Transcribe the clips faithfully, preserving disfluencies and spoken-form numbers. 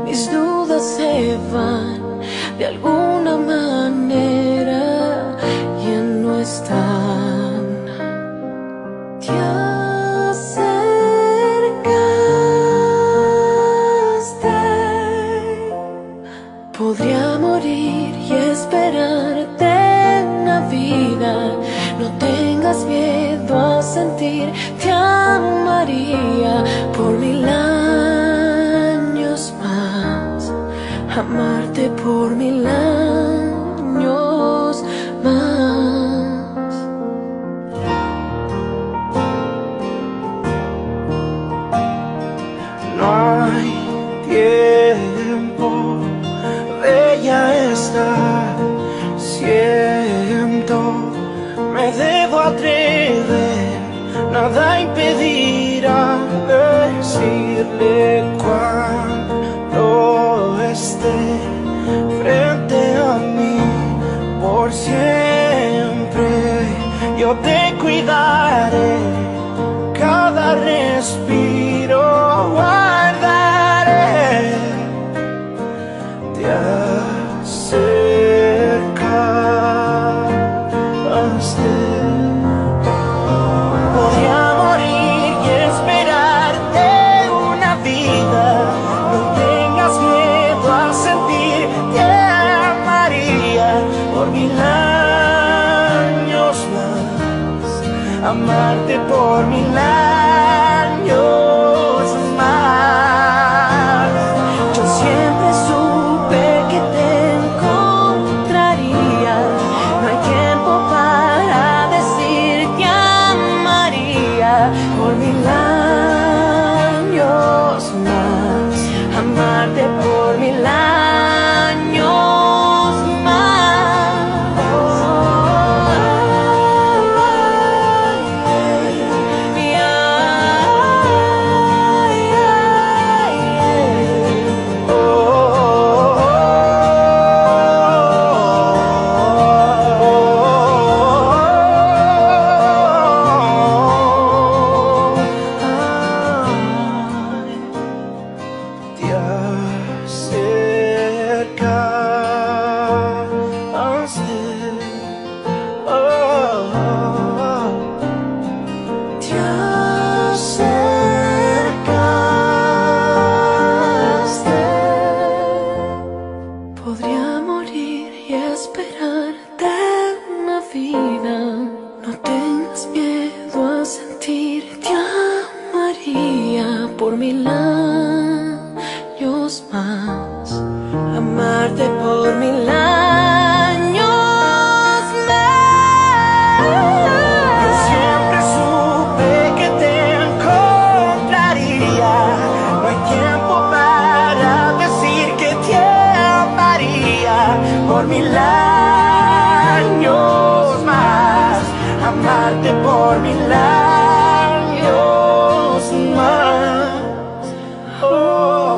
mis dudas se van de alguna manera, ya no están. Te acercaste. Podría morir y esperarte una vida. No tengas miedo a sentir, te amaría por mil años más, amarte por mil años más. No hay tiempo, bella está, siento, me debo atrever, nada impedirá decirle cuando esté frente a mí. Por siempre yo te cuidaré, cada respiro guardaré. Te acercaste. Podría morir y esperarte una vida. No tengas miedo a sentir, te amaría por mil años más, amarte por mil años más. Yo siempre supe que te encontraría. No hay tiempo para decir te amaría por mil años más, amarte por mil años más. Te acercaste, oh, te acercaste. Podría morir y esperarte una vida. No tengas miedo a sentir, te amaría por mil años más, amarte por mil años más. Yo siempre supe que te encontraría. No hay tiempo para decir que te amaría por mil años más, amarte por mil años más. Oh.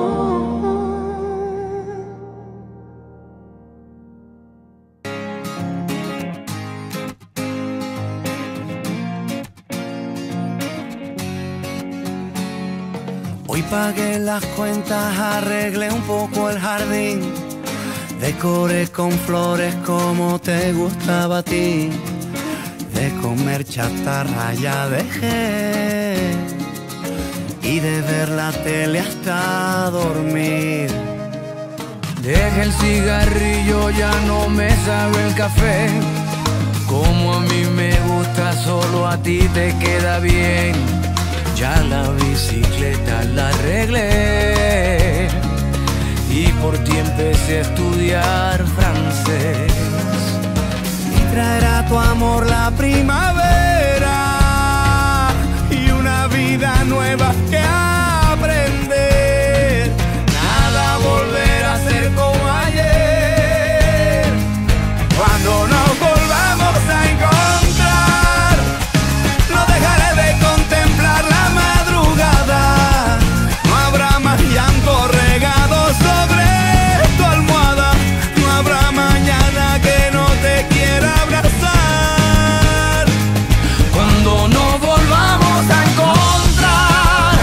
Hoy pagué las cuentas, arreglé un poco el jardín, decoré con flores como te gustaba a ti. De comer chatarra ya dejé, y de ver la tele hasta dormir. Dejé el cigarrillo, ya no me sabe el café. Como a mí me gusta, solo a ti te queda bien. Ya la bicicleta la arreglé, y por ti empecé a estudiar francés. Y traerá tu amor la primavera y una vida nueva que aprender. Nada volverá a ser como ayer. Cuando nos volvamos a encontrar, no dejaré de contemplar la madrugada. No habrá más llanto regado sobre tu almohada. No habrá mañana que no te quiera abrazar. Cuando nos volvamos a encontrar,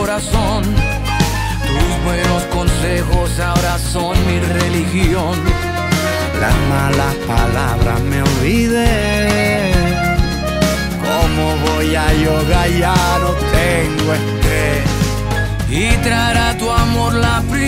corazón. Tus buenos consejos ahora son mi religión. Las malas palabras me olvidé. ¿Cómo voy a yoga? Ya no tengo estrés. Y traerá tu amor la primera